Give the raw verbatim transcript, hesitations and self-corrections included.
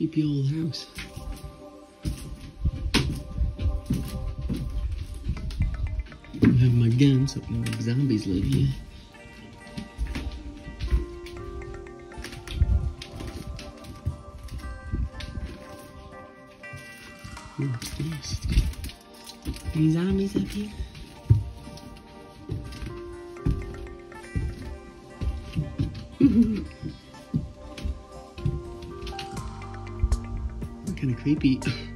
creepy old house. I have my gun, so no zombies live here. Ooh, what's this? Any zombies up here? Kind of creepy.